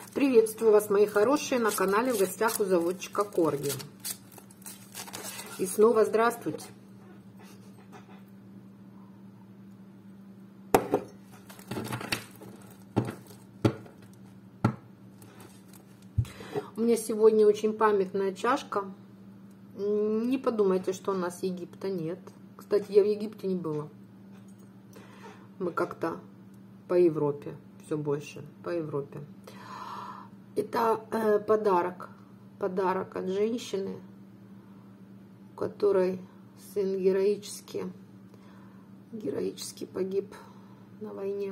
Приветствую вас, мои хорошие, на канале в гостях у заводчика Корги. И снова здравствуйте. У меня сегодня очень памятная чашка. Не подумайте, что у нас Египта нет. Кстати, я в Египте не была. Мы как-то по Европе, все больше по Европе. Это подарок от женщины, у которой сын героически погиб на войне.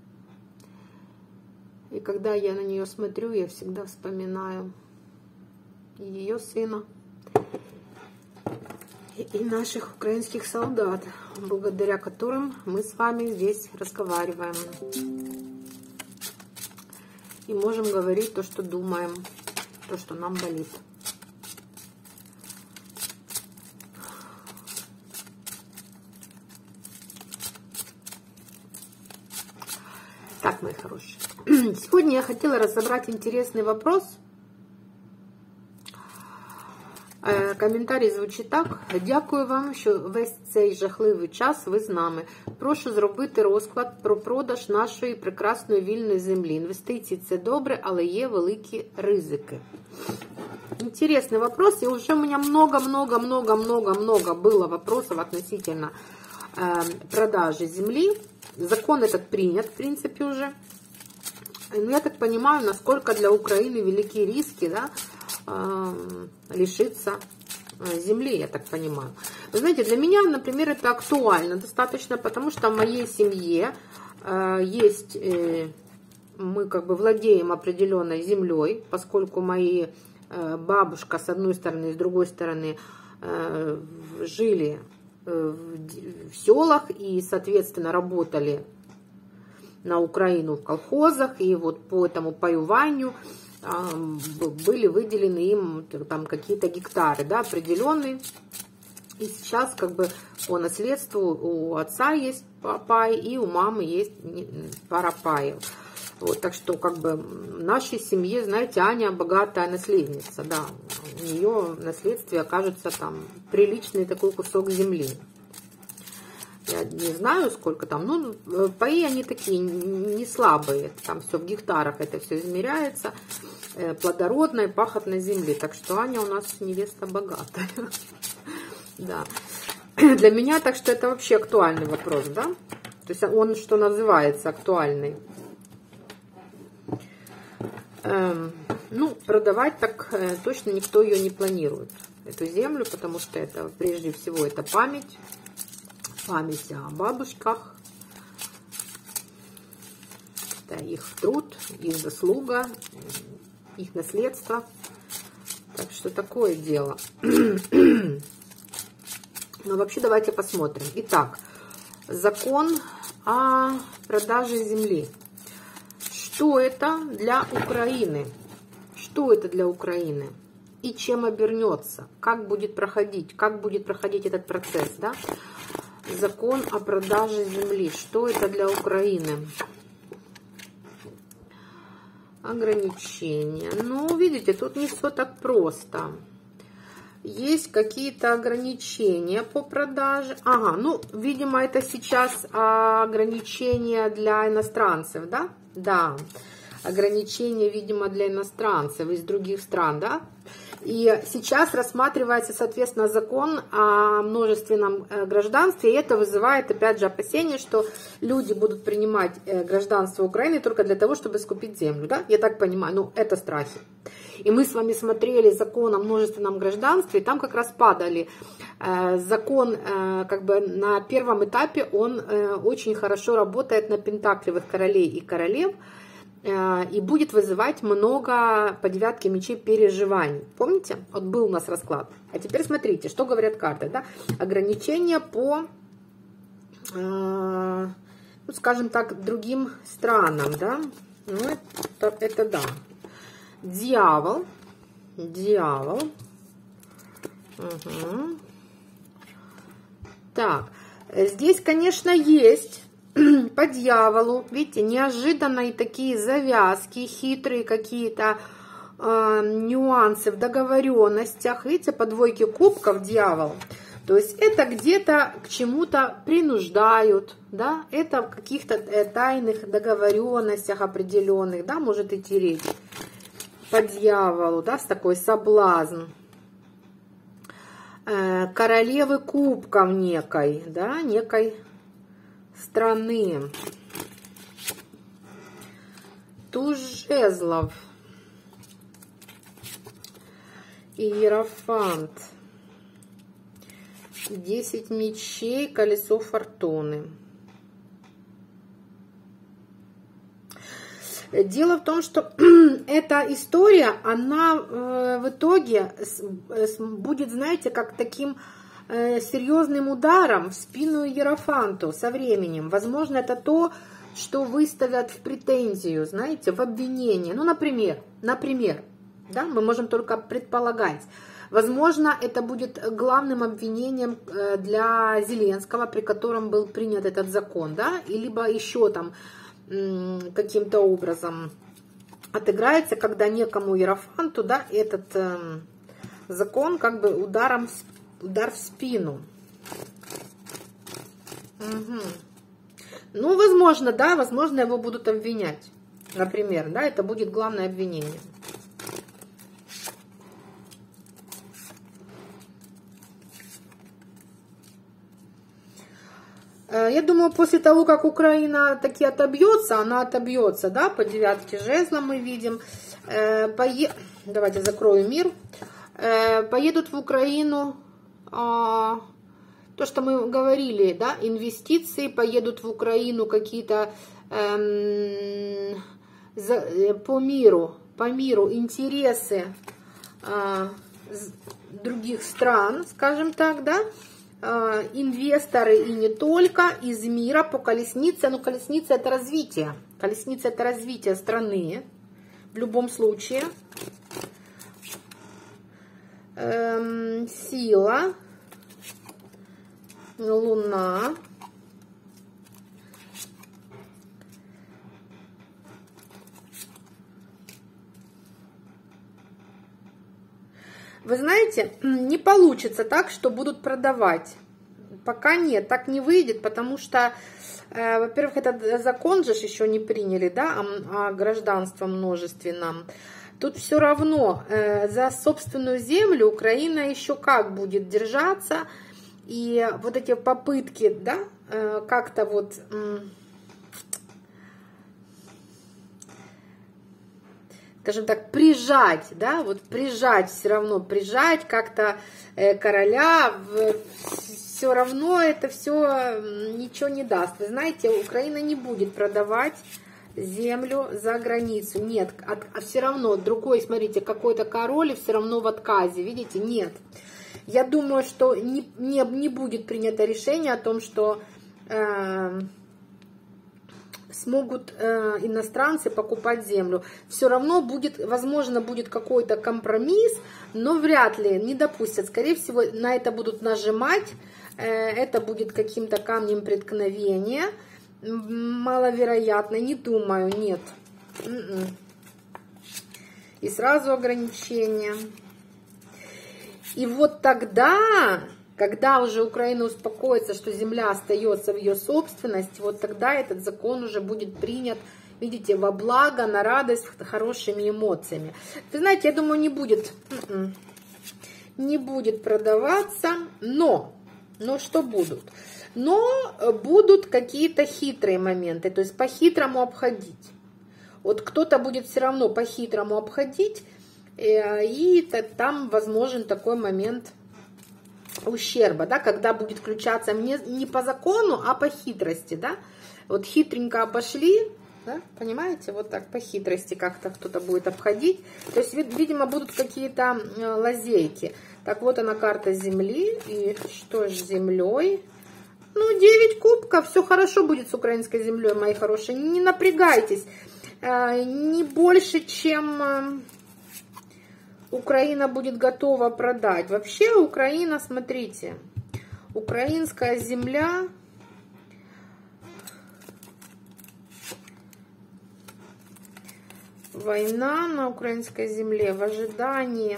И когда я на нее смотрю, я всегда вспоминаю ее сына и наших украинских солдат, благодаря которым мы с вами здесь разговариваем. И можем говорить то, что думаем, то, что нам болит. Так, мои хорошие. Сегодня я хотела разобрать интересный вопрос. Коментарій звучить так. Дякую вам, що весь цей жахливий час ви з нами. Прошу зробити розклад про продаж нашої прекрасної вільної землі. Інвестиції – це добре, але є великі ризики. Интересный вопрос. И уже у меня много было вопросов относительно продажи земли. Закон этот принят, в принципе, уже. Но я так понимаю, насколько для Украины велики риски, да, лишиться земли, я так понимаю. Вы знаете, для меня, например, это актуально достаточно, потому что в моей семье есть, мы как бы владеем определенной землей, поскольку мои бабушка с одной стороны, с другой стороны жили в селах и, соответственно, работали на Украину в колхозах, и вот по этому паюванию были выделены им там какие-то гектары, да, определенные. И сейчас как бы по наследству у отца есть пай, и у мамы есть пара паев. Вот, так что как бы в нашей семье, знаете, Аня богатая наследница, да, у нее в наследстве окажется там приличный такой кусок земли. Я не знаю, сколько там, ну, паи они такие не слабые, там все в гектарах, это все измеряется, плодородной, пахотной земли. Так что Аня у нас невеста богатая. Да. Для меня, так что это вообще актуальный вопрос, да? То есть он, что называется, актуальный. Ну, продавать так точно никто ее не планирует, эту землю, потому что это, прежде всего, это память о бабушках, это их труд, их заслуга, их наследство. Так что такое дело. Но вообще давайте посмотрим. Итак, закон о продаже земли. Что это для Украины? Что это для Украины? И чем обернется? Как будет проходить? Как будет проходить этот процесс? Да? Закон о продаже земли. Что это для Украины? Ограничения. Ну, видите, тут не все так просто. Есть какие-то ограничения по продаже. Ага, ну, видимо, это сейчас ограничения для иностранцев, да? Да, ограничения, видимо, для иностранцев из других стран, да? И сейчас рассматривается, соответственно, закон о множественном гражданстве, и это вызывает, опять же, опасения, что люди будут принимать гражданство Украины только для того, чтобы скупить землю, да? Я так понимаю, ну, это страхи. И мы с вами смотрели закон о множественном гражданстве, и там как раз падали. Закон, как бы на первом этапе, он очень хорошо работает на пентаклевых королей и королев, и будет вызывать много по девятке мечей переживаний. Помните? Вот был у нас расклад. А теперь смотрите, что говорят карты. Да? Ограничения по, ну, скажем так, другим странам. Да? Ну, это да. Дьявол. Угу. Так, здесь, конечно, есть по дьяволу, видите, неожиданные такие завязки, хитрые какие-то нюансы в договоренностях. Видите, по двойке кубков дьявол. То есть это где-то к чему-то принуждают, да, это в каких-то тайных договоренностях определенных, да, может идти речь по дьяволу, да, с такой соблазн. Королевы кубков некой, да, некой страны. Туз жезлов. Иерофант. 10 мечей, колесо фортуны. Дело в том, что эта история, она в итоге будет, знаете, как таким серьезным ударом в спину Иерофанту со временем. Возможно, это то, что выставят в претензию, знаете, в обвинение. Ну, например, да, мы можем только предполагать. Возможно, это будет главным обвинением для Зеленского, при котором был принят этот закон, да, и либо еще там каким-то образом отыграется, когда некому Иерофанту, да, этот закон как бы удар в спину. Угу. Ну, возможно, да, возможно, его будут обвинять, например, да, это будет главное обвинение. Я думаю, после того, как Украина таки отобьется, она отобьется, да, по 9 жезлам мы видим. Давайте закрою мир. Поедут в Украину, то, что мы говорили, да, инвестиции, поедут в Украину какие-то по миру интересы других стран, скажем так, да. Инвесторы и не только из мира по колеснице. Но колесница это развитие. Колесница это развитие страны. В любом случае. Сила. Луна. Вы знаете, не получится так, что будут продавать. Пока нет, так не выйдет, потому что, во-первых, этот закон же еще не приняли, да, о гражданстве множественном. Тут все равно за собственную землю Украина еще как будет держаться. И вот эти попытки, да, как-то вот... скажем так, прижать, да, вот прижать, все равно прижать как-то короля, все равно это все ничего не даст. Вы знаете, Украина не будет продавать землю за границу, нет, а все равно другой, смотрите, какой-то король все равно в отказе, видите, нет. Я думаю, что не будет принято решение о том, что... смогут иностранцы покупать землю. Все равно будет, возможно, будет какой-то компромисс, но вряд ли, не допустят. Скорее всего, на это будут нажимать, это будет каким-то камнем преткновения. Маловероятно, не думаю, нет. И сразу ограничения. И вот тогда... Когда уже Украина успокоится, что земля остается в ее собственности, вот тогда этот закон уже будет принят, видите, во благо, на радость, хорошими эмоциями. Вы знаете, я думаю, не будет продаваться, но что будут? Но будут какие-то хитрые моменты, то есть по-хитрому обходить. Вот кто-то будет все равно по-хитрому обходить, и там возможен такой момент ущерба, да, когда будет включаться не по закону, а по хитрости, да, вот хитренько обошли, да, понимаете, вот так по хитрости как-то кто-то будет обходить, то есть, видимо, будут какие-то лазейки. Так, вот она карта земли, и что ж с землей? Ну, 9 кубков, все хорошо будет с украинской землей, мои хорошие, не напрягайтесь, не больше, чем... Украина будет готова продать. Вообще Украина, смотрите, украинская земля Война на украинской земле в ожидании.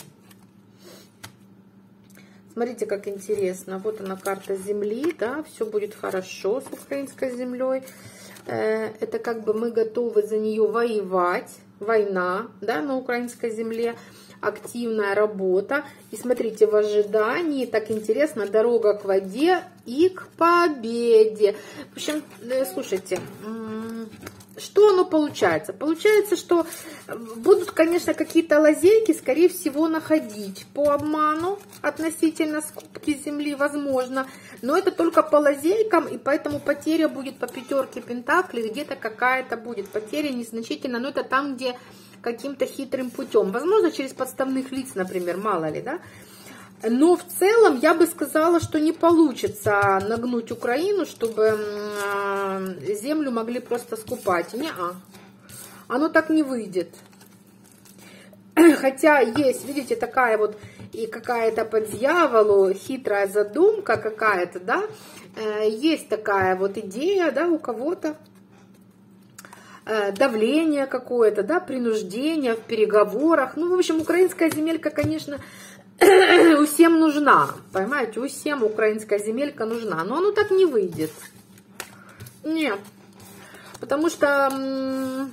Смотрите, как интересно. Вот она, карта земли, да, все будет хорошо с украинской землей. Это как бы мы готовы за нее воевать. Война, да, на украинской земле. Активная работа. И смотрите, в ожидании, так интересно, дорога к воде и к победе. В общем, слушайте, что оно получается? Получается, что будут, конечно, какие-то лазейки, скорее всего, находить по обману относительно скупки земли, возможно. Но это только по лазейкам, и поэтому потеря будет по 5 пентаклей, где-то какая-то будет потеря незначительная, но это там, где каким-то хитрым путем. Возможно, через подставных лиц, например, мало ли, да? Но в целом я бы сказала, что не получится нагнуть Украину, чтобы землю могли просто скупать. Не-а. Оно так не выйдет. Хотя есть, видите, такая вот и какая-то по дьяволу хитрая задумка какая-то, да? Есть такая вот идея, да, у кого-то. Давление какое-то, да, принуждение в переговорах. Ну, в общем, украинская земелька, конечно, всем нужна, понимаете, всем украинская земелька нужна, но оно так не выйдет. Нет, потому что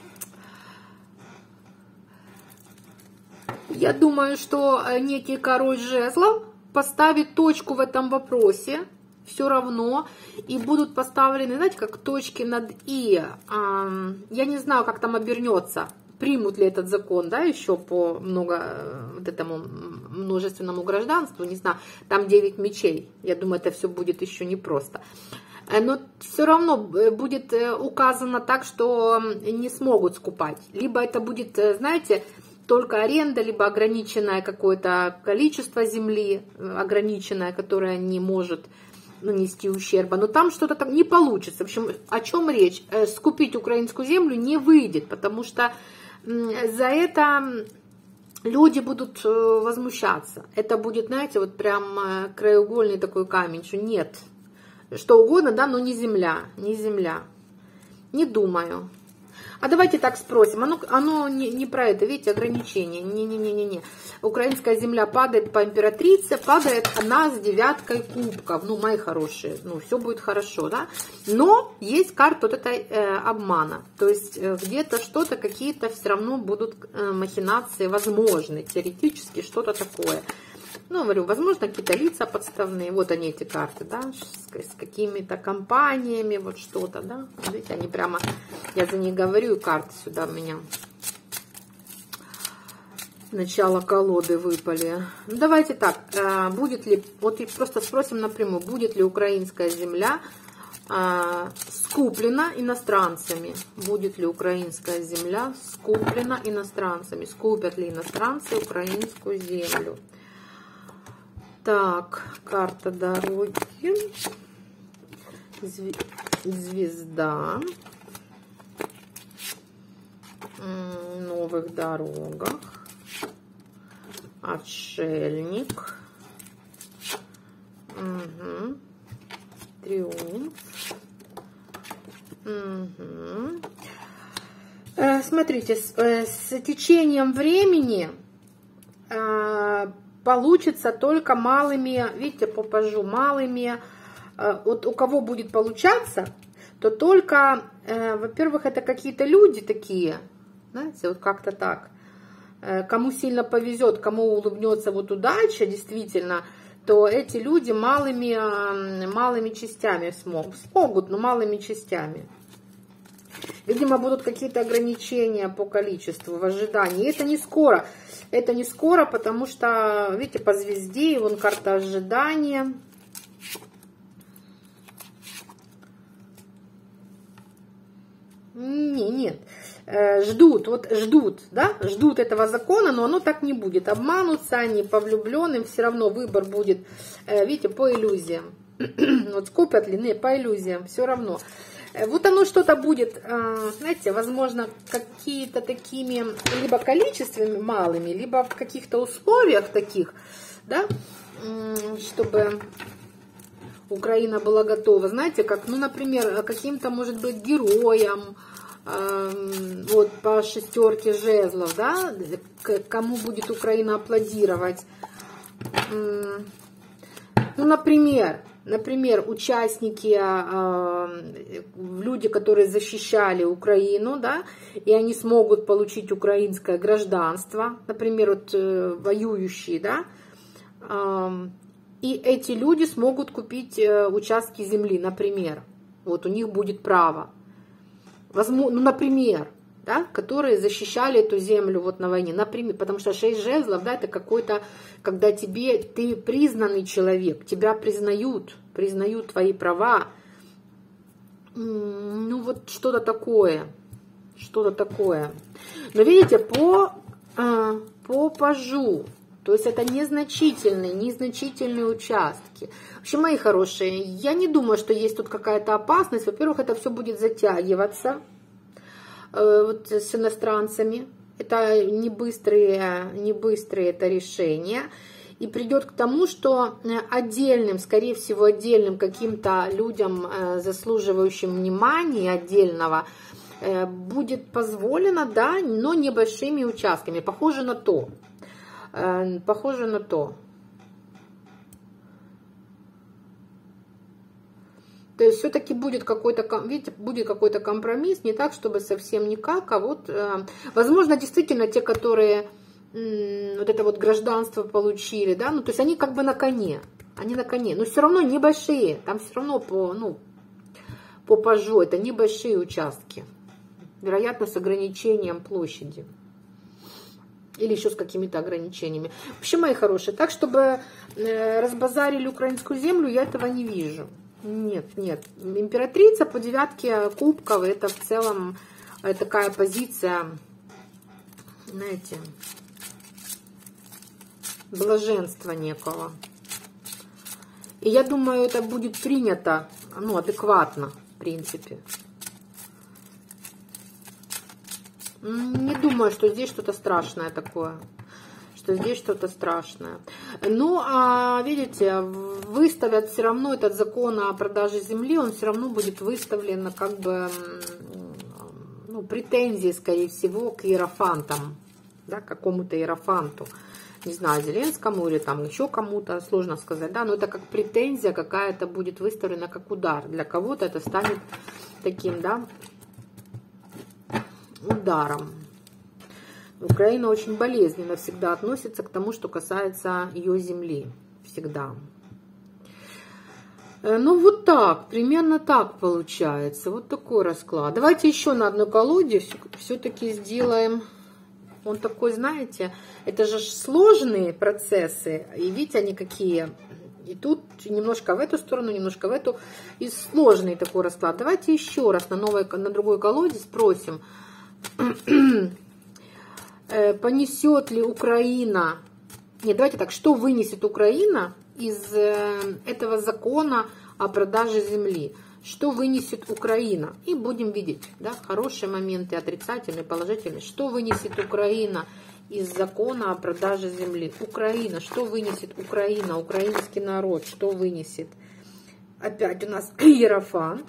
я думаю, что некий король жезлов поставит точку в этом вопросе, все равно, и будут поставлены, знаете, как точки над «и». Я не знаю, как там обернется, примут ли этот закон, да, еще по вот этому множественному гражданству, не знаю, там 9 мечей, я думаю, это все будет еще непросто. Но все равно будет указано так, что не смогут скупать. Либо это будет, знаете, только аренда, либо ограниченное какое-то количество земли, ограниченное, которое не может нанести ущерба, но там что-то там не получится. В общем, о чем речь? Скупить украинскую землю не выйдет, потому что за это люди будут возмущаться. Это будет, знаете, вот прям краеугольный такой камень, что нет, что угодно, да, но не земля, не земля. Не думаю. А давайте так спросим, оно не про это, видите, ограничение. Не. Украинская земля падает по императрице, падает она с 9 кубков. Ну, мои хорошие, ну, все будет хорошо, да. Но есть карта вот этой обмана. То есть где-то что-то, какие-то все равно будут махинации возможны, теоретически что-то такое. Ну, говорю, возможно, какие-то лица подставные. Вот они, эти карты, да, с какими-то компаниями, вот что-то, да. Видите, они прямо, я за них говорю, и карты сюда у меня. Начало колоды выпали. Ну, давайте так, будет ли, вот и просто спросим напрямую, будет ли украинская земля скуплена иностранцами? Будет ли украинская земля скуплена иностранцами? Скупят ли иностранцы украинскую землю? Так, карта дороги, звезда, новых дорогах, отшельник, триумф. Смотрите, с течением времени получится только малыми, видите, попажу, малыми. Вот у кого будет получаться, то только, во-первых, это какие-то люди такие, знаете, вот как-то так. Кому сильно повезет, кому улыбнется вот удача, действительно, то эти люди малыми частями смогут, но малыми частями. Видимо, будут какие-то ограничения по количеству в ожидании. И это не скоро. Это не скоро, потому что, видите, по звезде, и вон карта ожидания. Нет. Ждут, вот ждут, да, ждут этого закона, но оно так не будет. Обманутся они по влюбленным, все равно выбор будет, видите, по иллюзиям. Вот скупят ли, не, по иллюзиям, все равно. Вот оно что-то будет, знаете, возможно, какие-то такими, либо количествами малыми, либо в каких-то условиях таких, да, чтобы Украина была готова. Знаете, как, ну, например, каким-то, может быть, героям, вот по шестерке жезлов, да, кому будет Украина аплодировать. Ну, например, участники, люди, которые защищали Украину, да, и они смогут получить украинское гражданство, например, вот воюющие, да, и эти люди смогут купить участки земли, например, вот у них будет право, возможно, ну, например, да, которые защищали эту землю вот на войне, например, потому что 6 жезлов, да, это какой-то, когда ты признанный человек, тебя признают твои права, ну вот что-то такое. Но видите, по пажу, то есть это незначительные участки. В общем, мои хорошие, я не думаю, что есть тут какая-то опасность. Во-первых, это все будет затягиваться вот с иностранцами. Это не быстрые это решения. И придет к тому, что скорее всего, отдельным каким-то людям, заслуживающим внимания отдельного, будет позволено, да, но небольшими участками. Похоже на то. То есть все-таки будет какой-то, видите, будет какой-то компромисс, не так, чтобы совсем никак, а вот, возможно, действительно те, которые вот это вот гражданство получили, да, ну, то есть они как бы на коне, но все равно небольшие, там все равно по пажу, это небольшие участки, вероятно, с ограничением площади. Или еще с какими-то ограничениями. В общем, мои хорошие, так, чтобы разбазарили украинскую землю, я этого не вижу. Нет. Императрица по 9 кубков, это в целом такая позиция, знаете, блаженства некого. И я думаю, это будет принято, ну, адекватно, в принципе. Не думаю, что здесь что-то страшное такое. Ну, а видите, выставят все равно этот закон о продаже земли, он все равно будет выставлен как бы, ну, претензии, скорее всего, к иерофантам, да, какому-то иерофанту. Не знаю, Зеленскому или там еще кому-то, сложно сказать, да, но это как претензия какая-то будет выставлена как удар. Для кого-то это станет таким, да, ударом. Украина очень болезненно всегда относится к тому, что касается ее земли. Всегда. Ну, вот так, примерно так получается. Вот такой расклад. Давайте еще на одной колоде все-таки сделаем. Он такой, знаете, это же сложные процессы. И видите, они какие. И тут немножко в эту сторону, немножко в эту. И сложный такой расклад. Давайте еще раз на другой колоде спросим. Понесет ли Украина, нет, давайте так, что вынесет Украина из этого закона о продаже земли? Что вынесет Украина? И будем видеть, да, хорошие моменты, отрицательные, положительные. Что вынесет Украина из закона о продаже земли? Украина, что вынесет Украина, украинский народ, что вынесет? Опять у нас иерофант.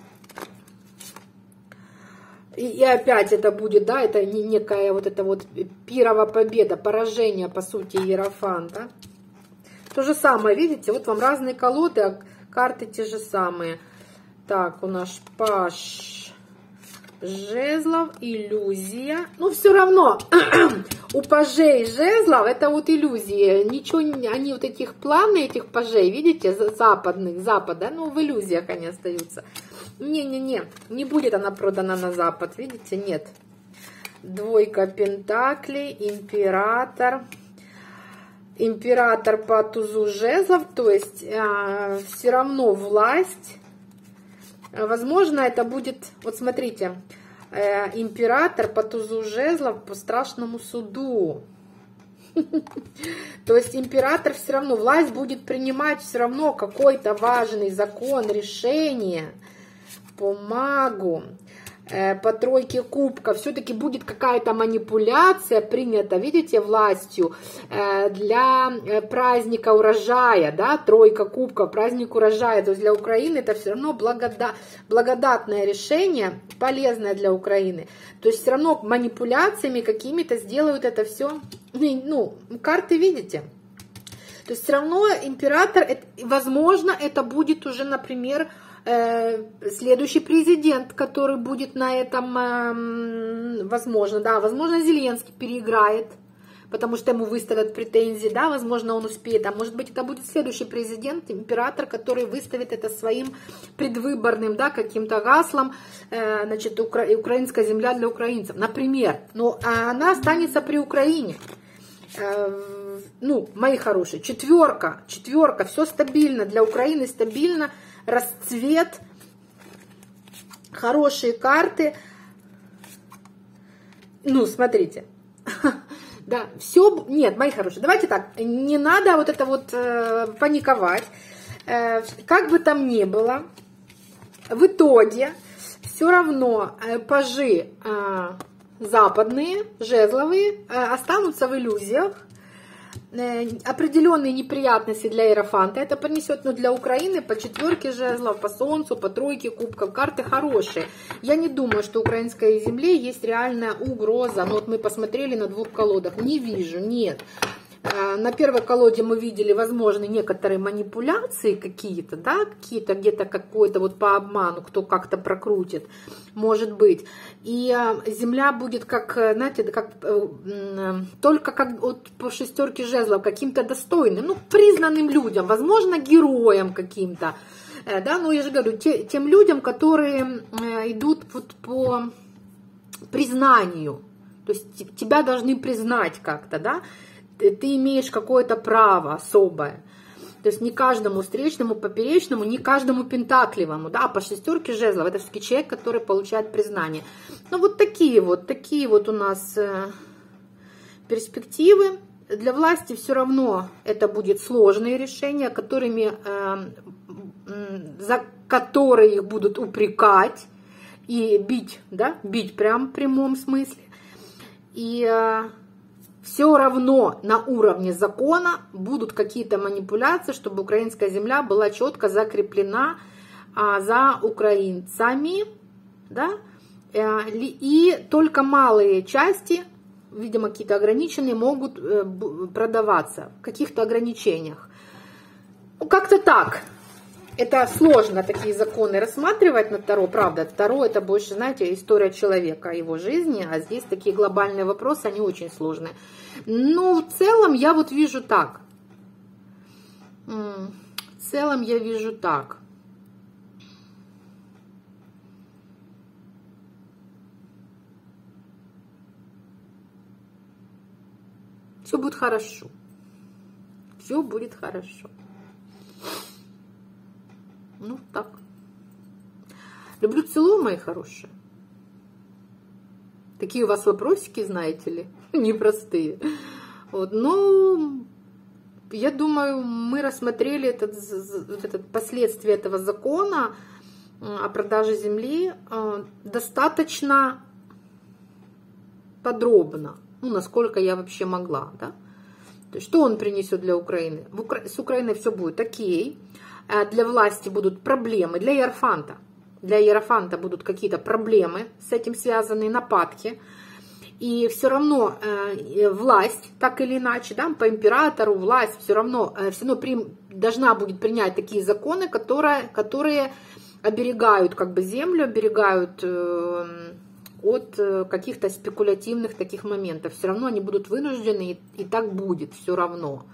И опять это будет, да, это некая вот эта вот пирова победа, поражение, по сути, иерофанта. То же самое, видите, вот вам разные колоды, а карты те же самые. Так, у нас паж жезлов, иллюзия. Ну, все равно у пажей жезлов это вот иллюзии. Ничего, они вот этих планы, этих пажей, видите, запада, ну, в иллюзиях они остаются. Не будет она продана на Запад, видите, нет. Двойка пентаклей, император по тузу жезлов, то есть все равно власть. Возможно, это будет, вот смотрите, император по тузу жезлов по страшному суду. То есть император все равно, власть будет принимать все равно какой-то важный закон, решение по магу. по тройке кубков все-таки будет какая-то манипуляция принята, видите, властью для праздника урожая, да, тройка кубков, праздник урожая. То есть для Украины это все равно благодатное решение, полезное для Украины. То есть все равно манипуляциями какими-то сделают это все. Ну, карты видите. То есть все равно император, возможно, это будет уже, например, следующий президент, который будет на этом, возможно, да, возможно, Зеленский переиграет, потому что ему выставят претензии, да, возможно, он успеет, а может быть, это будет следующий президент, император, который выставит это своим предвыборным, да, каким-то гаслом, значит, украинская земля для украинцев, например, но она останется при Украине. Ну, мои хорошие, четверка, все стабильно, для Украины стабильно, расцвет, хорошие карты. Ну, смотрите, да, все, нет, мои хорошие, давайте так, не надо вот это вот паниковать, как бы там ни было, в итоге все равно пажи западные, жезловые, останутся в иллюзиях. Определенные неприятности для Иерофанта это принесет, но для Украины по четверке жезлов, по солнцу, по тройке кубков карты хорошие. Я не думаю, что украинской земле есть реальная угроза. Но вот мы посмотрели на двух колодах, не вижу, нет. На первой колоде мы видели, возможно, некоторые манипуляции какие-то, да, какие-то где-то какой-то вот по обману, кто как-то прокрутит, может быть. И земля будет как, знаете, как, только как вот по шестерке жезлов, каким-то достойным, ну, признанным людям, возможно, героям каким-то, да, но я же говорю, тем людям, которые идут вот по признанию, то есть тебя должны признать как-то, да, ты имеешь какое-то право особое. То есть не каждому встречному, поперечному, не каждому пентакливому, да, по шестерке жезлов. Это все-таки человек, который получает признание. Ну, вот такие вот у нас перспективы. Для власти все равно это будет сложные решения, за которые их будут упрекать и бить, да, бить прям в прямом смысле. И все равно на уровне закона будут какие-то манипуляции, чтобы украинская земля была четко закреплена за украинцами, да, и только малые части, видимо, какие-то ограниченные, могут продаваться в каких-то ограничениях. Ну, как-то так. Это сложно, такие законы рассматривать на Таро, правда. Таро это больше, знаете, история человека, его жизни, а здесь такие глобальные вопросы, они очень сложные. Но в целом я вот вижу так. В целом я вижу так. Все будет хорошо. Все будет хорошо. Ну, так. Люблю, целую, мои хорошие. Такие у вас вопросики, знаете ли, непростые. Вот. Но я думаю, мы рассмотрели это последствия этого закона о продаже земли достаточно подробно, ну, насколько я вообще могла, да? То есть, что он принесет для Украины? С Украиной все будет окей. Для власти будут проблемы, для Иерофанта. Для Иерофанта будут какие-то проблемы с этим связанные, нападки. И все равно власть, так или иначе, да, по императору власть все равно должна будет принять такие законы, которые оберегают как бы землю, оберегают от каких-то спекулятивных таких моментов. Все равно они будут вынуждены, и так будет все равно.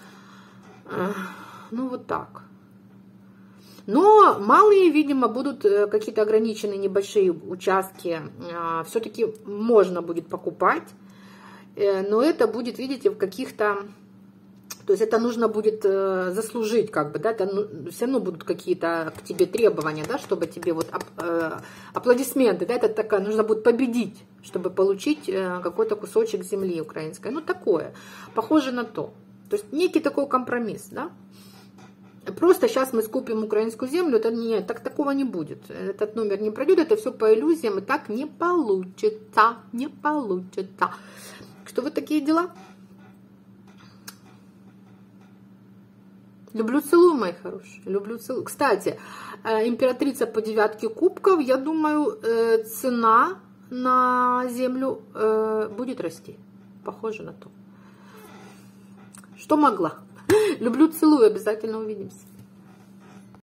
Ну вот так. Но малые, видимо, будут какие-то ограниченные небольшие участки. Все-таки можно будет покупать. Но это будет, видите, в каких-то... То есть это нужно будет заслужить, как бы, да, это, все равно будут какие-то к тебе требования, да, чтобы тебе вот аплодисменты, да, это такая, нужно будет победить, чтобы получить какой-то кусочек земли украинской. Ну, такое, похоже на то. То есть некий такой компромисс, да. просто сейчас мы скупим украинскую землю, это не, так такого не будет. Этот номер не пройдет, это все по иллюзиям, и так не получится, не получится. Что вот такие дела? Люблю, целую, мои хорошие. Люблю, целую. Кстати, императрица по 9 кубков, я думаю, цена на землю будет расти. Похоже на то. Что могла. Люблю, целую, обязательно увидимся.